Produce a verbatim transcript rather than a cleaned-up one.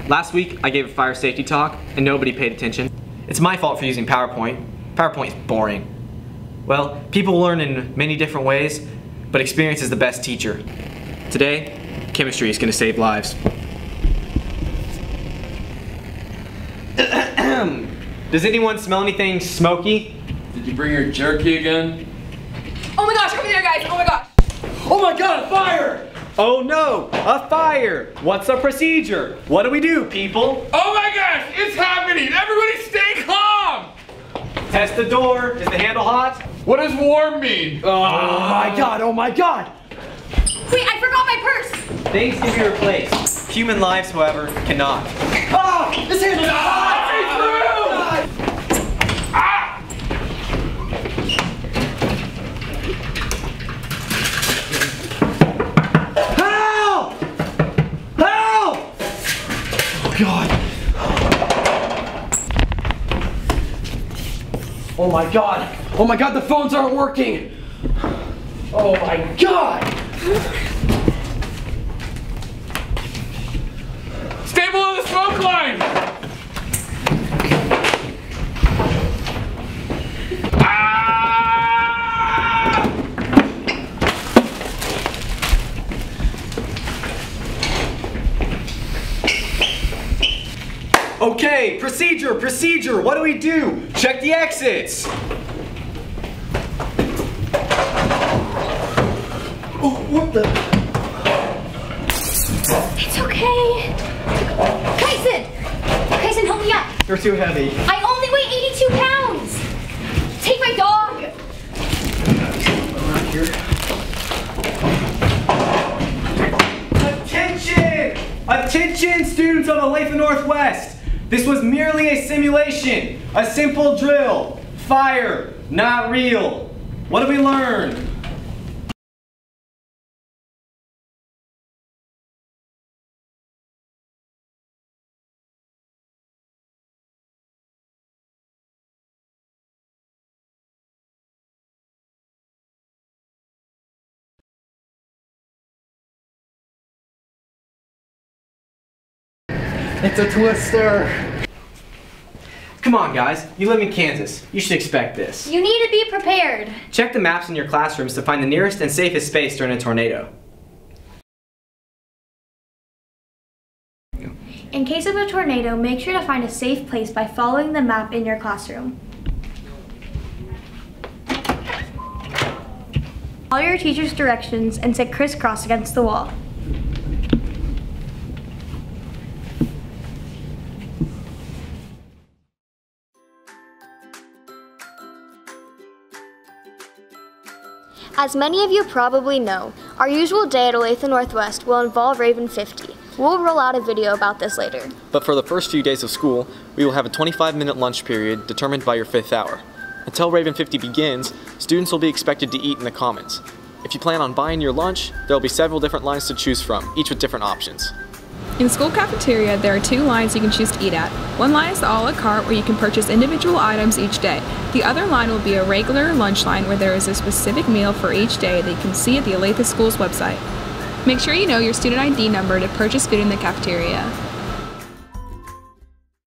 Last week, I gave a fire safety talk, and nobody paid attention. It's my fault for using PowerPoint. PowerPoint is boring. Well, people learn in many different ways, but experience is the best teacher. Today, chemistry is going to save lives. Does anyone smell anything smoky? Did you bring your jerky again? Oh my gosh, over there, guys! Oh my gosh! Oh my god, a fire! Oh no, a fire! What's the procedure? What do we do, people? Oh my gosh, it's happening! Everybody stay calm! Test the door. Is the handle hot? What does warm mean? Oh my god, oh my god! Wait, I forgot my purse! Things can be replaced. Human lives, however, cannot. Ah! This handle is hot! Ah! Help! Help! Oh god. Oh my god. Oh my god, the phones aren't working. Oh my god. Stay below the smoke line! Okay, procedure, procedure. What do we do? Check the exits. Oh, what the? It's okay. Kyson! Kyson, help me up. You're too heavy. I only weigh eighty-two pounds. Take my dog. Around here. Attention! Attention, students of Olathe Northwest. This was merely a simulation, a simple drill. Fire, not real. What did we learn? It's a twister. Come on, guys. You live in Kansas. You should expect this. You need to be prepared. Check the maps in your classrooms to find the nearest and safest space during a tornado. In case of a tornado, make sure to find a safe place by following the map in your classroom. Follow your teacher's directions and sit crisscross against the wall. As many of you probably know, our usual day at Olathe Northwest will involve Raven fifty. We'll roll out a video about this later. But for the first few days of school, we will have a twenty-five minute lunch period determined by your fifth hour. Until Raven fifty begins, students will be expected to eat in the commons. If you plan on buying your lunch, there will be several different lines to choose from, each with different options. In school cafeteria, there are two lines you can choose to eat at. One line is the a la carte where you can purchase individual items each day. The other line will be a regular lunch line where there is a specific meal for each day that you can see at the Olathe School's website. Make sure you know your student I D number to purchase food in the cafeteria.